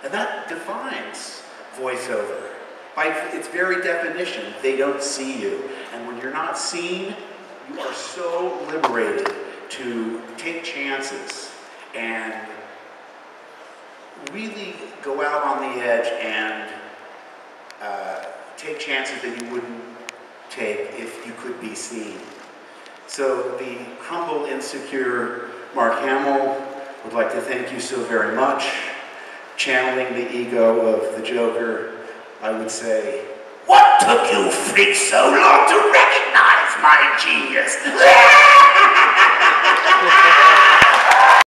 And that defines voiceover. By its very definition, they don't see you. And when you're not seen, you are so liberated to take chances and really go out on the edge and take chances that you wouldn't take if you could be seen. So the humble, insecure Mark Hamill would like to thank you so very much. Channeling the ego of the Joker, I would say, what took you freaks so long to recognize my genius?